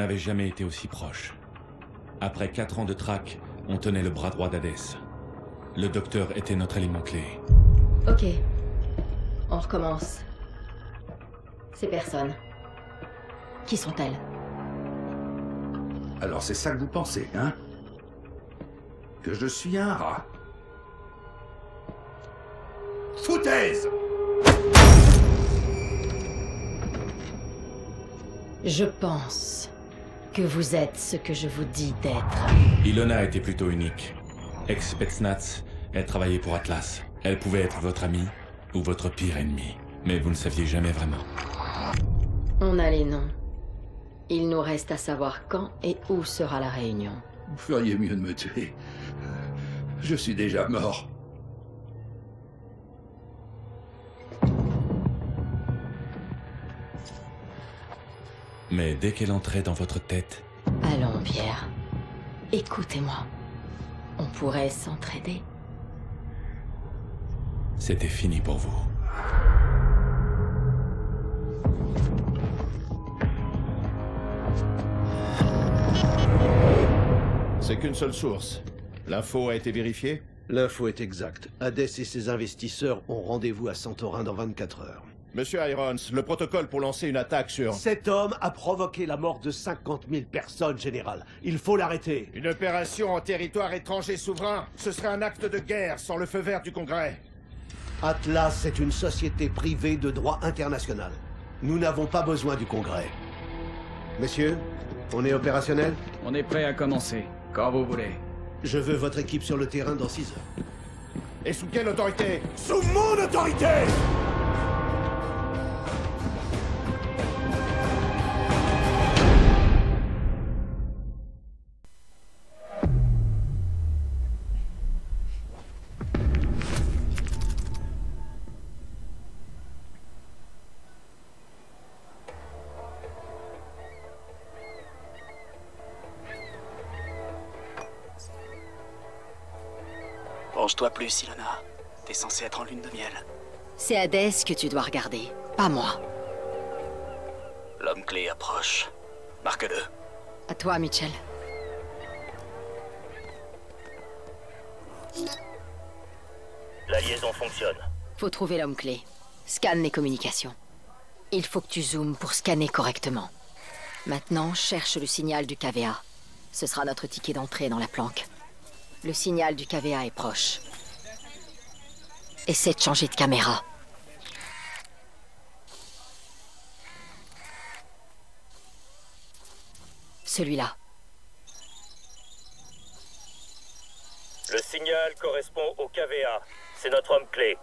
n'avait jamais été aussi proche. Après 4 ans de traque, on tenait le bras droit d'Hadès. Le docteur était notre élément clé. Ok. On recommence. Ces personnes. Qui sont-elles? Alors c'est ça que vous pensez, hein? Que je suis un rat? Foutaise! Je pense que vous êtes ce que je vous dis d'être. Ilona était plutôt unique. Ex-Spetsnaz, elle travaillait pour Atlas. Elle pouvait être votre amie ou votre pire ennemi. Mais vous ne saviez jamais vraiment. On a les noms. Il nous reste à savoir quand et où sera la réunion. Vous feriez mieux de me tuer. Je suis déjà mort. Mais dès qu'elle entrait dans votre tête... Allons, Pierre. Écoutez-moi. On pourrait s'entraider. C'était fini pour vous. C'est qu'une seule source. L'info a été vérifiée? L'info est exacte. Hadès et ses investisseurs ont rendez-vous à Santorin dans 24 heures. Monsieur Irons, le protocole pour lancer une attaque sur... Cet homme a provoqué la mort de 50 000 personnes, général. Il faut l'arrêter. Une opération en territoire étranger souverain, ce serait un acte de guerre sans le feu vert du Congrès. Atlas est une société privée de droit international. Nous n'avons pas besoin du Congrès. Messieurs, on est opérationnel? On est prêt à commencer, quand vous voulez. Je veux votre équipe sur le terrain dans 6 heures. Et sous quelle autorité? Sous mon autorité! Penche-toi plus, Ilona. T'es censé être en lune de miel. C'est Hadès que tu dois regarder, pas moi. L'homme clé approche. Marque-le. À toi, Mitchell. La liaison fonctionne. Faut trouver l'homme clé. Scanne les communications. Il faut que tu zoomes pour scanner correctement. Maintenant, cherche le signal du KVA. Ce sera notre ticket d'entrée dans la planque. Le signal du KVA est proche. Essaie de changer de caméra. Celui-là. Le signal correspond au KVA. C'est notre homme clé.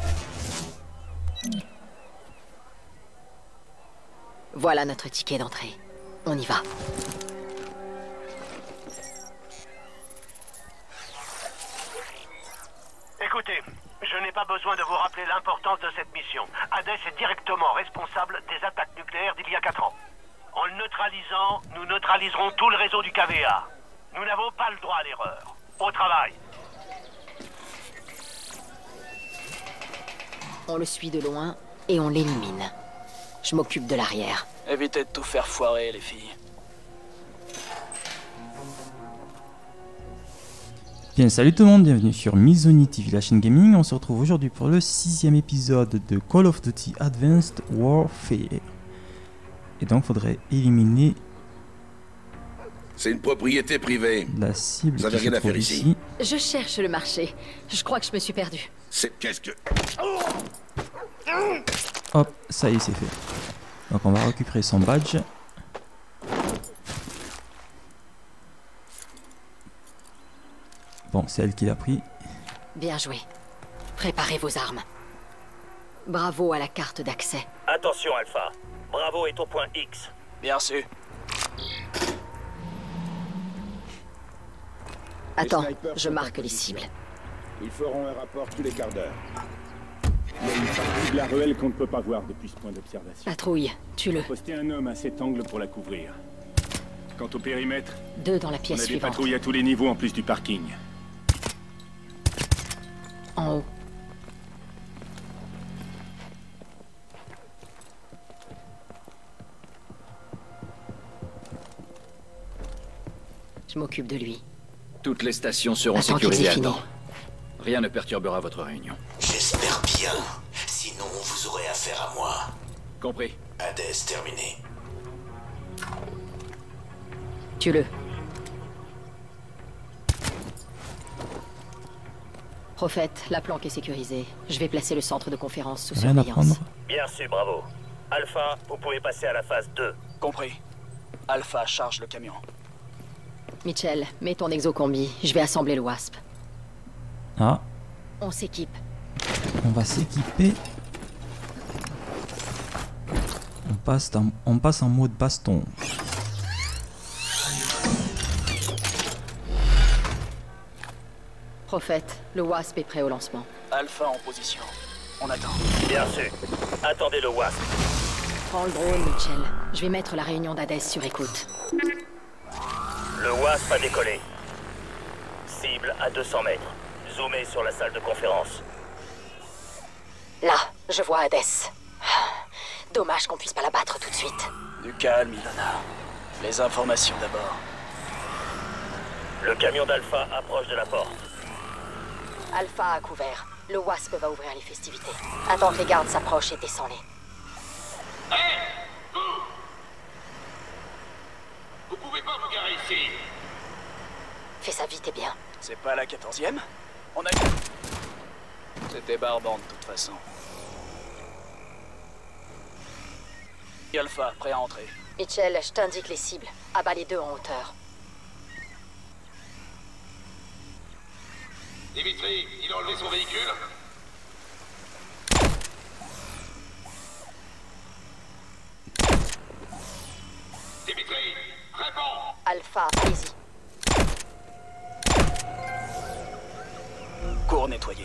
Voilà notre ticket d'entrée. On y va. Écoutez, je n'ai pas besoin de vous rappeler l'importance de cette mission. Hadès est directement responsable des attaques nucléaires d'il y a 4 ans. En le neutralisant, nous neutraliserons tout le réseau du KVA. Nous n'avons pas le droit à l'erreur. Au travail. On le suit de loin et on l'élimine. Je m'occupe de l'arrière. Évitez de tout faire foirer, les filles. Bien, salut tout le monde, bienvenue sur Mizoni TV, la chaîne gaming. On se retrouve aujourd'hui pour le 6e épisode de Call of Duty Advanced Warfare. Et donc, faudrait éliminer C'est une propriété privée. la cible Vous avez qui se rien à trouve faire ici. Je cherche le marché. Je crois que je me suis perdue. C'est... Qu'est-ce que... Hop, ça y est, c'est fait. Donc, on va récupérer son badge. Bon, c'est elle qui l'a pris. Bien joué. Préparez vos armes. Bravo à la carte d'accès. Attention, Alpha. Bravo est au point X. Bien sûr. Attends, je marque les cibles. Ils feront un rapport tous les quarts d'heure. Il y a une partie de la ruelle qu'on ne peut pas voir depuis ce point d'observation. Patrouille, tue-le. Postez un homme à cet angle pour la couvrir. Quant au périmètre, 2 dans la on pièce a des suivante. patrouilles à tous les niveaux en plus du parking. En haut. m'occupe de lui. Toutes les stations seront Attends sécurisées à qu'ils aient fini. temps. Rien ne perturbera votre réunion. J'espère bien. Sinon, vous aurez affaire à moi. Compris. Hades terminé. Tue-le. Prophète, la planque est sécurisée. Je vais placer le centre de conférence sous Rien à surveillance. prendre. Bien sûr, bravo. Alpha, vous pouvez passer à la phase 2. Compris. Alpha charge le camion. Mitchell, mets ton exocombi. Je vais assembler le Wasp. Ah, On s'équipe. on va s'équiper. On passe en mode baston. Prophète, le Wasp est prêt au lancement. Alpha en position. On attend. Bien sûr. Attendez le Wasp. Prends le drone, Mitchell. Je vais mettre la réunion d'Hadès sur écoute. Le Wasp a décollé. Cible à 200 mètres. Zoomez sur la salle de conférence. Là, je vois Hades. Dommage qu'on puisse pas la battre tout de suite. Du calme, Ilona. Les informations d'abord. Le camion d'Alpha approche de la porte. Alpha a couvert. Le Wasp va ouvrir les festivités. Attends que les gardes s'approchent et descends-les. Vous pouvez pas vous garer ici. Fais ça vite et bien. C'est pas la 14e? On a... C'était barbant de toute façon. Alpha, prêt à entrer. Mitchell, je t'indique les cibles. Abat les deux en hauteur. Dimitri, il a enlevé son véhicule. Dimitri, réponds. Alpha, allez-y. Cours nettoyé.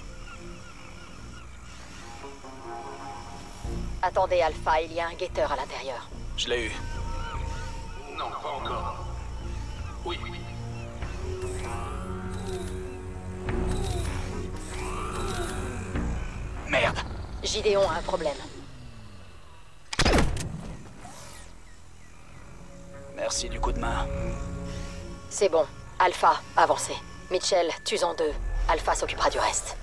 Attendez, Alpha, il y a un guetteur à l'intérieur. Je l'ai eu. Non, pas encore. Oui. Merde. Gideon a un problème. Merci du coup de main. C'est bon. Alpha, avancez. Mitchell, tue-en deux. Alpha s'occupera du reste.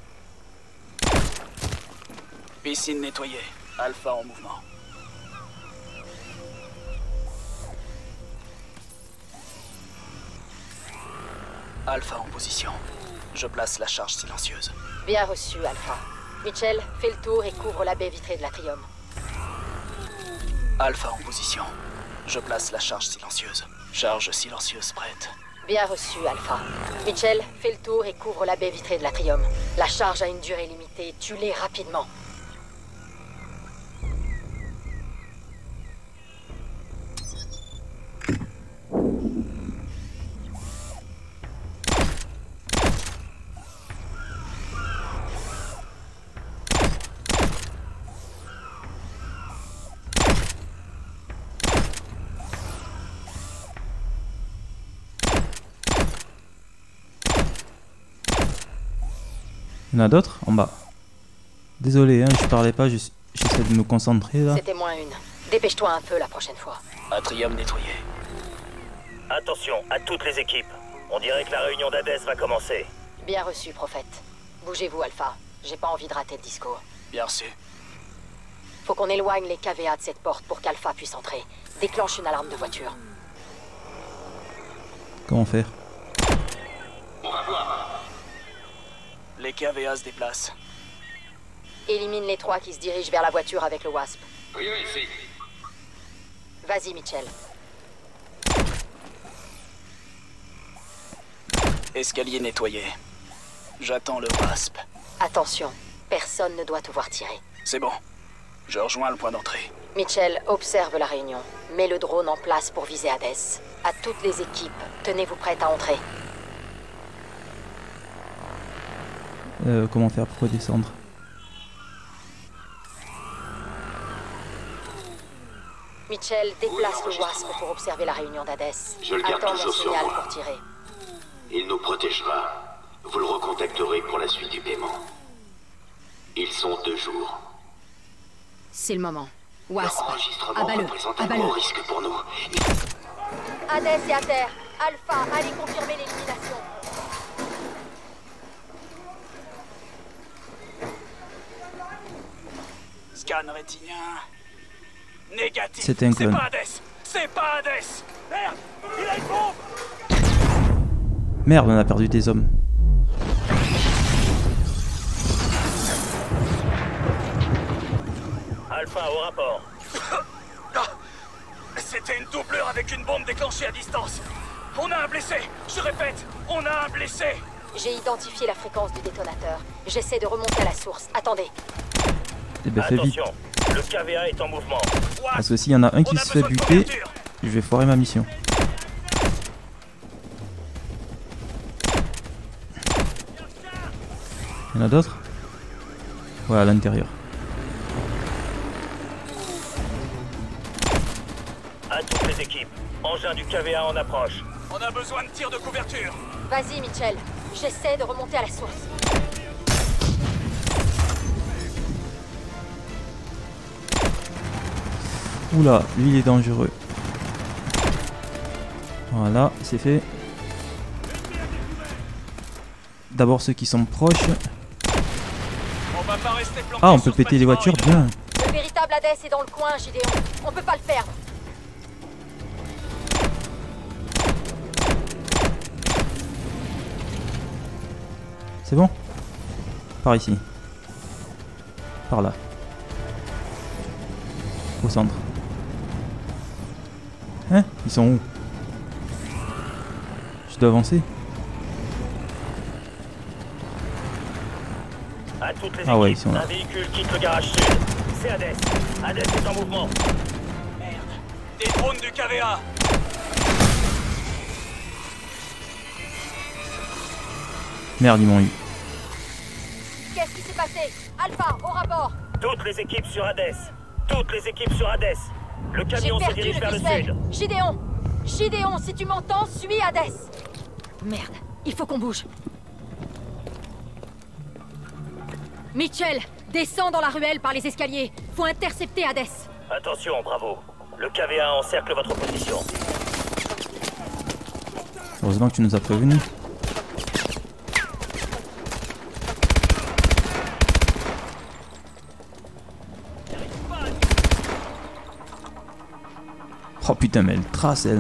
Piscine nettoyée. Alpha en mouvement. Alpha en position. Je place la charge silencieuse. Bien reçu, Alpha. Mitchell, fais le tour et couvre la baie vitrée de l'Atrium. Alpha en position. Je place la charge silencieuse. Charge silencieuse prête. Bien reçu, Alpha. Mitchell, fais le tour et couvre la baie vitrée de l'Atrium. La charge a une durée limitée. Tue-les rapidement. Il y en a d'autres en bas. Désolé, hein, je parlais pas, j'essaie de me concentrer là. C'était moins une. Dépêche-toi un peu la prochaine fois. Atrium nettoyé. Attention à toutes les équipes. On dirait que la réunion d'Hadès va commencer. Bien reçu, Prophète. Bougez-vous, Alpha. J'ai pas envie de rater le discours. Bien reçu. Faut qu'on éloigne les KVA de cette porte pour qu'Alpha puisse entrer. Déclenche une alarme de voiture. Comment faire? On va voir. Les KVA se déplacent. Élimine les trois qui se dirigent vers la voiture avec le Wasp. Rien ici. Vas-y, Mitchell. Escalier nettoyé. J'attends le Wasp. Attention, personne ne doit te voir tirer. C'est bon. Je rejoins le point d'entrée. Mitchell, observe la réunion. Mets le drone en place pour viser Hades. À toutes les équipes, tenez-vous prêtes à entrer. Comment faire pour redescendre? Mitchell, déplace le Wasp pour observer la réunion d'Hades. Je le garde Attends toujours mon sur signal moi. pour tirer. Il nous protégera. Vous le recontacterez pour la suite du paiement. Ils sont 2 jours. C'est le moment. Wasp, Leur enregistrement abat-le, représente un abat-le. gros risque pour nous. Hades est à terre. Alpha, allez confirmer l'élimination. Scan rétinien. Négatif. C'était un clone. C'est pas Hades. C'est pas Hades. Merde, il a une bombe. Merde, on a perdu des hommes. Alpha au rapport. C'était une doublure avec une bombe déclenchée à distance. On a un blessé. Je répète, on a un blessé. J'ai identifié la fréquence du détonateur. J'essaie de remonter à la source. Attendez. Eh ben fais vite. Attention, le KVA est en mouvement. Parce que s'il y en a un qui se fait buter, je vais foirer ma mission. Il y en a d'autres? Ouais, à l'intérieur. À toutes les équipes, engin du KVA en approche. On a besoin de tirs de couverture. Vas-y, Mitchell. J'essaie de remonter à la source. Oula, lui il est dangereux. Voilà, c'est fait. D'abord ceux qui sont proches. On va pas rester planqué. Ah, on peut péter les voitures, bien. Le véritable Hades est dans le coin, Gideon. On peut pas le perdre. C'est bon? Par ici. Par là. Au centre. Hein? Ils sont où? Je dois avancer? À toutes les Ah ouais, ils équipes, sont là. un véhicule quitte le garage sud. C'est Hades. Hades est en mouvement. Merde. Des drones du KVA. Merde, ils m'ont eu. Qu'est-ce qui s'est passé? Alpha, au rapport. Toutes les équipes sur Hades. Toutes les équipes sur Hades. Le J'ai camion se perdu dirige le vers le visuel. sud. Gideon! Gideon, si tu m'entends, suis Hades. Merde, il faut qu'on bouge. Mitchell, descends dans la ruelle par les escaliers. Faut intercepter Hades. Attention, Bravo. Le KVA encercle votre position. Heureusement que tu nous as prévenus. Oh putain, mais elle trace, elle.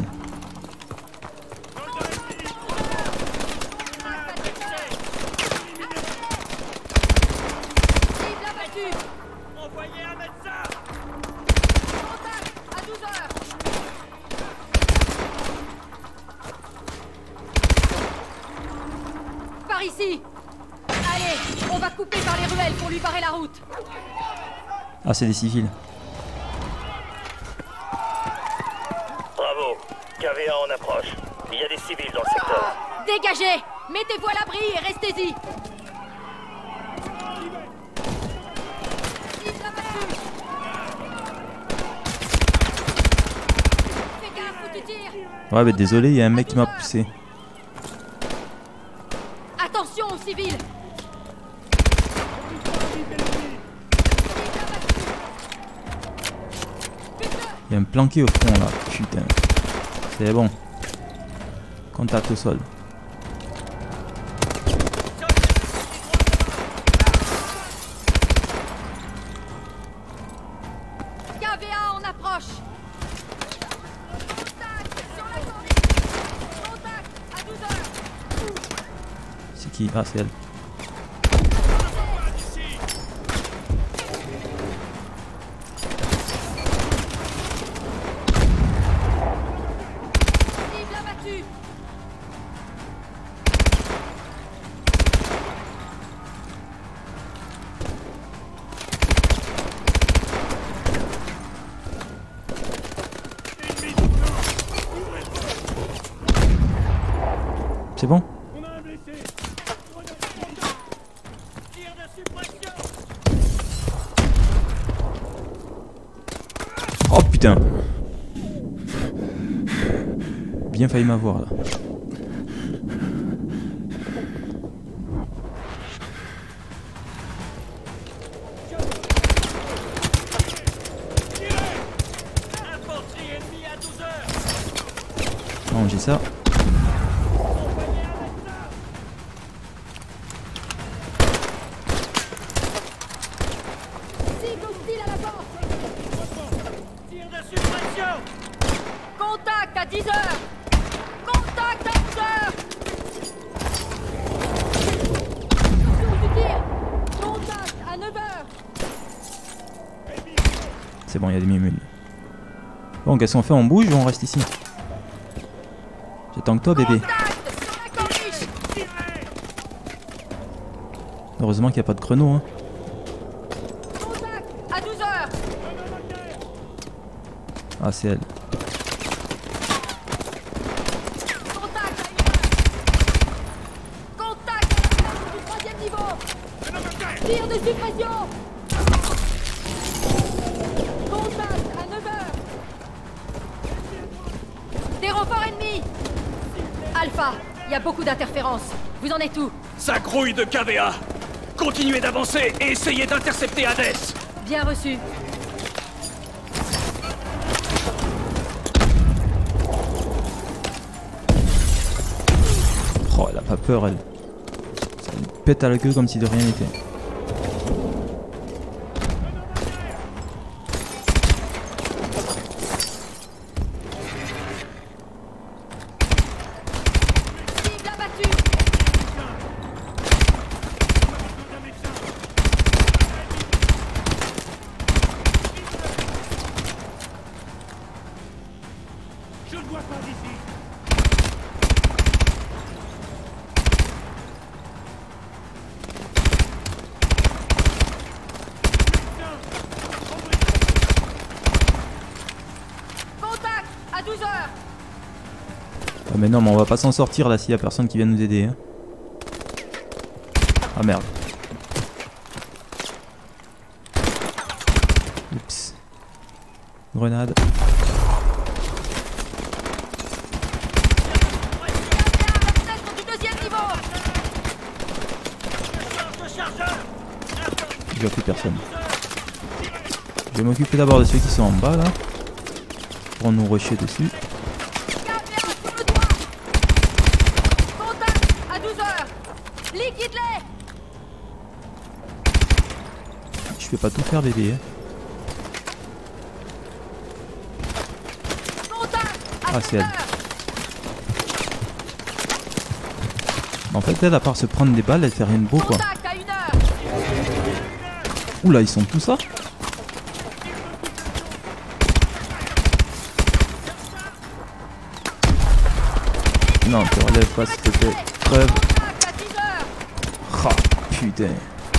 Par ici. Allez, on va couper par les ruelles pour lui barrer la route. Ah, c'est des civils. Bravo. KVA en approche. Il y a des civils dans le secteur. Dégagez. Mettez-vous à l'abri et restez-y. Fais gaffe où tu tires. Ouais, mais désolé, il y a un mec qui m'a poussé. Attention aux civils. Il y a un planqué au fond là, putain. C'est bon. Contact au sol. KVA en approche. C'est qui? Ah, c'est elle. C'est bon? Oh putain! Bien failli m'avoir là. Non, j'ai ça. c'est bon, il y a des mimules. Bon, qu'est-ce qu'on fait? On bouge ou on reste ici? J'attends que toi, bébé. Heureusement qu'il n'y a pas de chrono. Hein. À 12h. Ah, c'est elle. Contact du 3e niveau. Tir de suppression. Contact à 9h. Des renforts ennemis. Alpha, il y a beaucoup d'interférences. Vous en êtes où? Ça grouille de KVA. Continuez d'avancer et essayez d'intercepter Hades. Bien reçu. Oh, elle a pas peur, elle. Ça lui pète à la queue comme si de rien n'était. Cible abattue. Je ne vois pas d'ici. Contact à 12h. Ah mais non, mais on va pas s'en sortir là s'il y a personne qui vient nous aider. Hein. Ah merde. Oups. Grenade. Du 2e niveau. Je vois plus personne. Je vais m'occuper d'abord de ceux qui sont en bas là. Pour nous rusher dessus. Contact à 12h. Liquide-les. Je vais pas tout faire bébé. Hein. Contact Ah c'est elle. En fait elle à part se prendre des balles elle fait rien de beau quoi. Contact à 1h. Oula ils sont tous là. Non te relève pas s'il te plaît. Crève. Contact à 10h. Ah putain.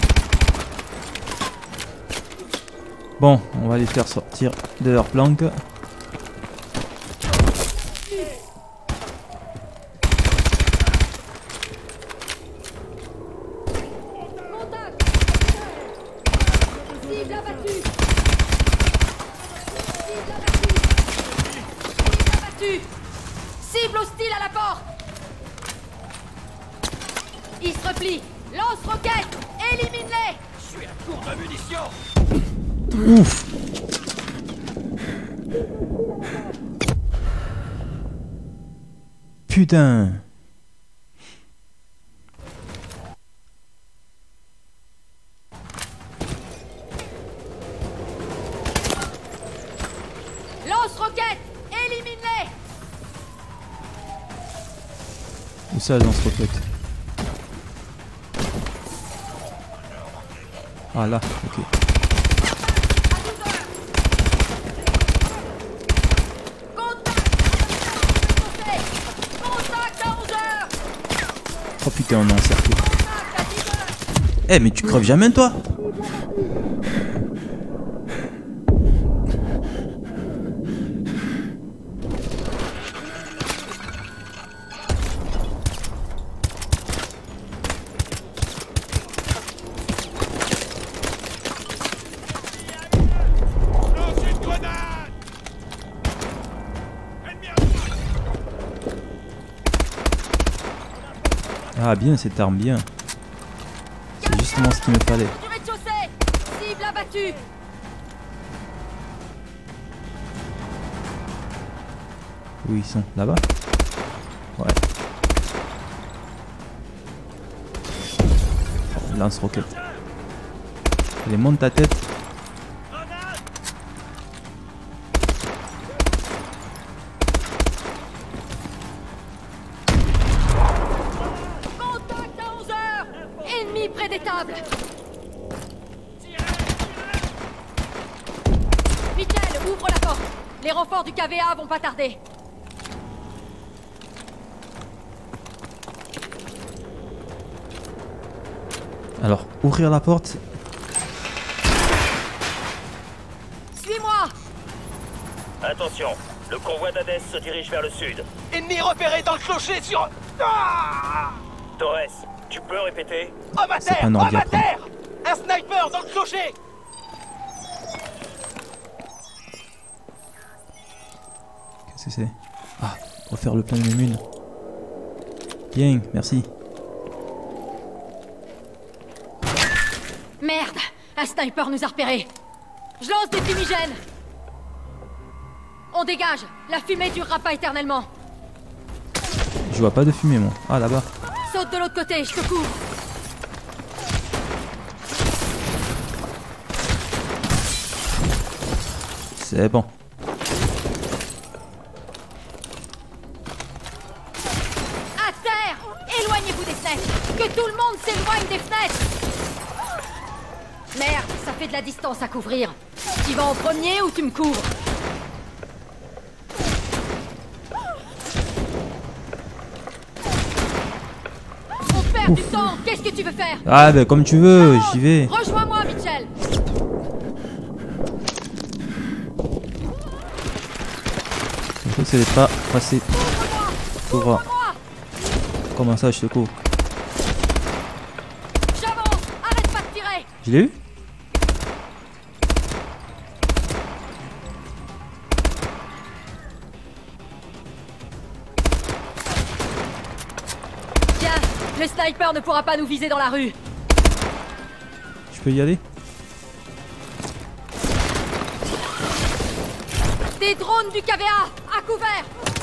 Bon on va les faire sortir de leur planque. Contact. Cible abattue. Cible abattue. Cible abattue. Cible hostile à la porte. Il se replie. Lance-roquette. Élimine-les. Je suis à court de munitions. Ouf. Putain. Lance-roquette. Élimine-les. Où ça dans ce roquette? Ah là, ok. Contact à 11h. Oh putain on est encerclé. Eh mais tu creves jamais toi? Lancez une grenade. Ennemi à droite. Ah bien cette arme, bien. C'est justement ce qu'il me fallait. Du rez-de-chaussée. Cible abattue. Où ils sont? Là-bas? Ouais. Oh, lance-roquette. Allez, monte ta tête. Contact à 11h. Ennemi près des tables. Michel, Les renforts du KVA vont pas tarder. Alors, ouvrir la porte. Suis-moi! Attention, le convoi d'Hadès se dirige vers le sud. Ennemi repéré dans le clocher sur... Ah Torres, tu peux répéter? Homme à C'est terre! pas un Homme ordi à après. terre! Un sniper dans le clocher! Qu'est-ce que c'est? Ah, refaire le plein de mémunes. Bien, merci. Merde! Un sniper nous a repérés! Je lance des fumigènes! On dégage! La fumée durera pas éternellement! Je vois pas de fumée, moi. Ah, là-bas. Saute de l'autre côté, je te couvre! C'est bon. À terre! Éloignez-vous des fenêtres! Que tout le monde s'éloigne des fenêtres! Merde, ça fait de la distance à couvrir. Tu vas en premier ou tu me couvres? On perd du temps! Qu'est-ce que tu veux faire? Ah, ben comme tu veux, j'y vais. Rejoins-moi, Mitchell! Je sais pas passer. Couvre. Comment ça, je te couvre? J'avance! Arrête pas de tirer! Je l'ai eu? Tiens, le sniper ne pourra pas nous viser dans la rue. Je peux y aller? Des drones du KVA! À couvert!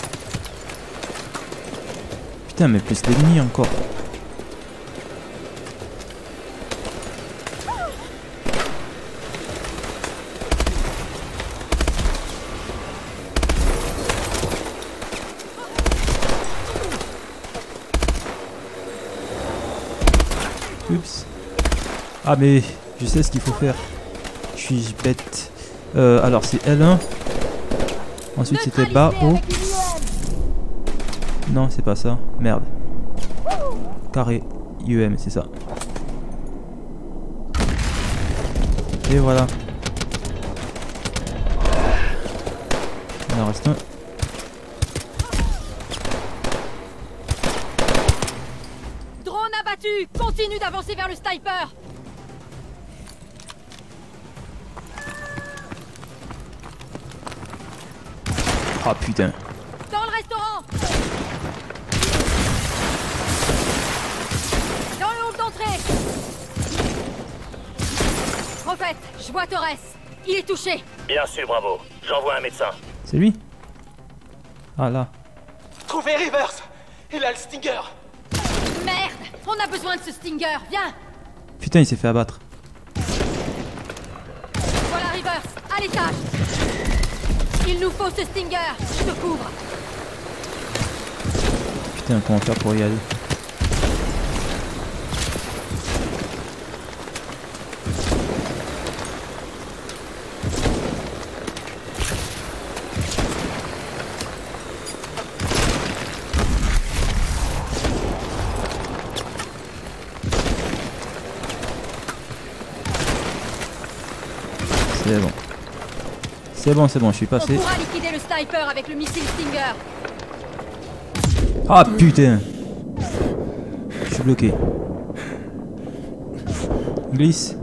Putain, mais plus d'ennemis encore. Oups. Ah mais je sais ce qu'il faut faire. Je suis bête. Alors c'est L1. Ensuite c'était bas, haut. Non c'est pas ça. Merde. Carré. IEM c'est ça. Et voilà. Il en reste un. Drone abattu! Continue d'avancer vers le sniper! Ah putain. Dans le restaurant! Dans le hall d'entrée! Prophète, je vois Torres. Il est touché. Bien sûr, bravo. J'envoie un médecin. C'est lui? Ah là. Trouvez Rivers! Il a le Stinger! Merde! On a besoin de ce Stinger, viens! Putain il s'est fait abattre. Voilà Rivers, à l'étage! Il nous faut ce Stinger! Je te couvre! Putain comment faire pour y aller? C'est bon. C'est bon, je suis passé. On pourra liquider le sniper avec le missile Stinger. Ah putain. Je suis bloqué. Glisse.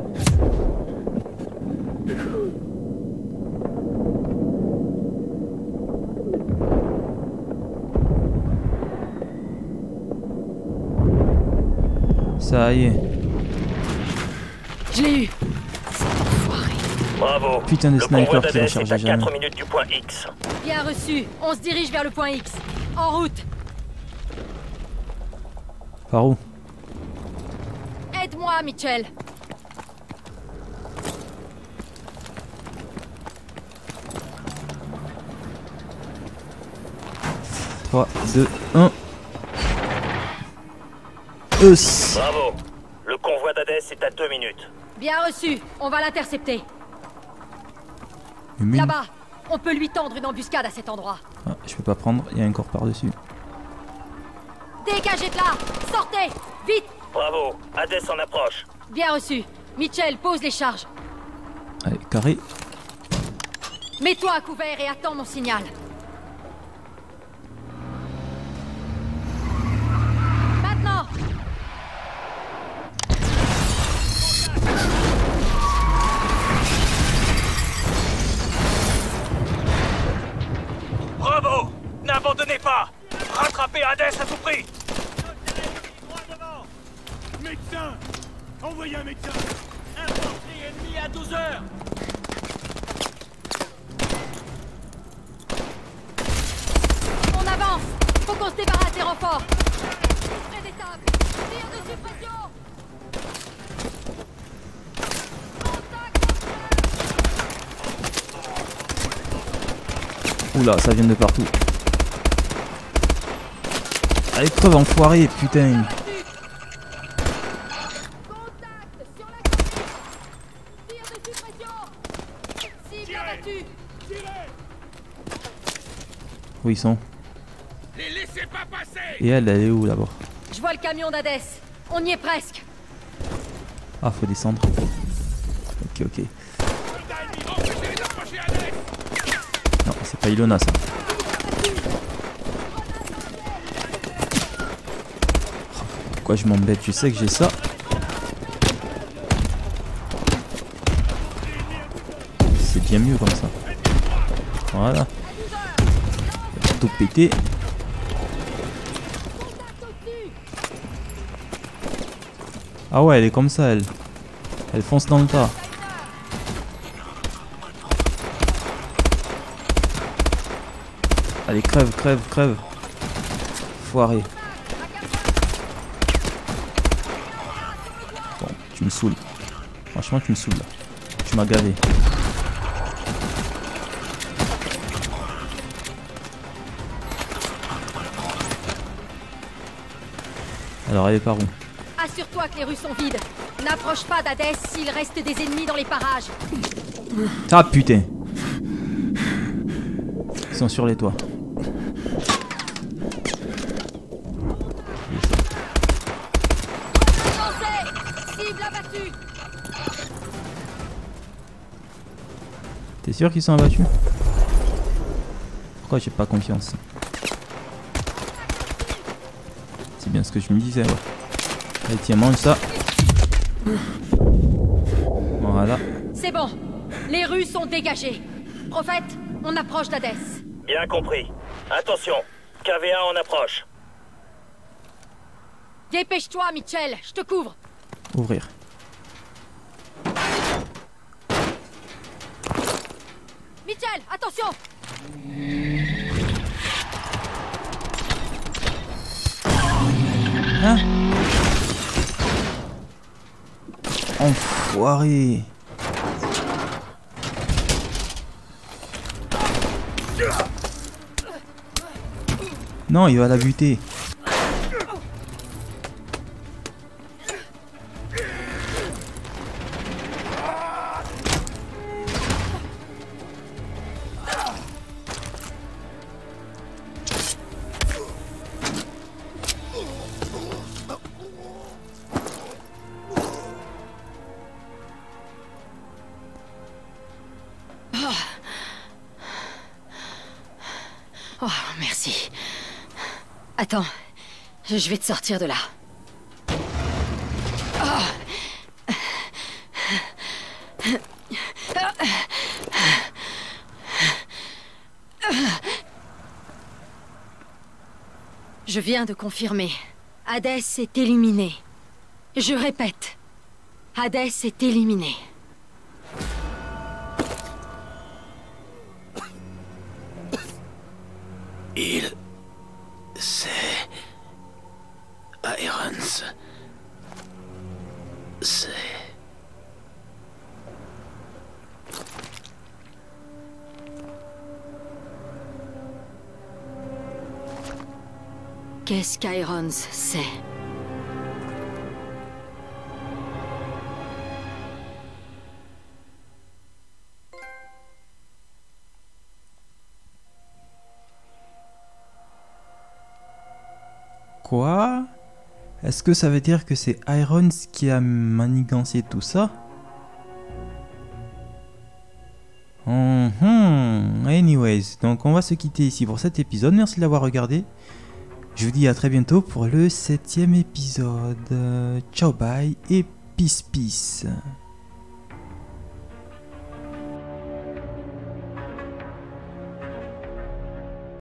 Ça y est. Je l'ai eu. Bravo. Putain de le convoi sniper qui d'Hadès recharge est à jamais. 4 minutes du point X. Bien reçu. On se dirige vers le point X. En route. Par où? Aide-moi, Mitchell. « 3, 2, 1. Us. Bravo. Le convoi d'Hadès est à 2 minutes. Bien reçu. On va l'intercepter. Une mine. Là-bas. On peut lui tendre une embuscade à cet endroit. Ah, je peux pas prendre, il y a un corps par-dessus. Dégagez de là! Sortez! Vite! Bravo, Hades en approche. Bien reçu. Mitchell, pose les charges. Allez, carré. Mets-toi à couvert et attends mon signal. Maintenant! Bravo! N'abandonnez pas! Rattrapez Hades à tout prix! Médecin! Envoyez un médecin! Infanterie ennemie à 12 heures! On avance! Faut qu'on se débarrasse des renforts! Près des tables! Tire de suppression! Oula, ça vient de partout. Allez, creve, enfoiré, putain. Où ils sont? Les laissez pas passer! Et elle est où là-bas? Je vois le camion d'Hadès. On y est presque. Ah, faut descendre. Ok, ok. Non, c'est pas Ilona ça. Pourquoi je m'embête? Je sais que j'ai ça. C'est bien mieux comme ça. Voilà. Tout pété. Ah ouais, elle est comme ça, elle. Elle fonce dans le tas. Allez, crève, crève, crève. Foiré. Bon, tu me saoules. Franchement, tu me saoules là. Tu m'as gavé. Alors, elle est par où? Assure-toi que les rues sont vides. N'approche pas d'Hadès s'il reste des ennemis dans les parages. Ah putain. Ils sont sur les toits. Cible abattue. T'es sûr qu'ils sont abattus? Pourquoi j'ai pas confiance? C'est bien ce que je me disais, ouais. Allez, tiens, mange ça. Voilà. C'est bon. Les rues sont dégagées. Prophète, on approche d'Hadès. Bien compris. Attention, KV1 en approche. Dépêche-toi, Mitchell. Je te couvre. Ouvrir. Mitchell, attention. Hein? Enfoiré. Non, il va la buter. Oh, merci. Attends, je vais te sortir de là. Je viens de confirmer. Hades est éliminé. Je répète. Hades est éliminé. Il... c'est... Irons... c'est... Qu'est-ce qu'Irons sait? Quoi? Est-ce que ça veut dire que c'est Irons qui a manigancé tout ça? Anyways, donc on va se quitter ici pour cet épisode. Merci de l'avoir regardé. Je vous dis à très bientôt pour le 7e épisode. Ciao, bye et peace.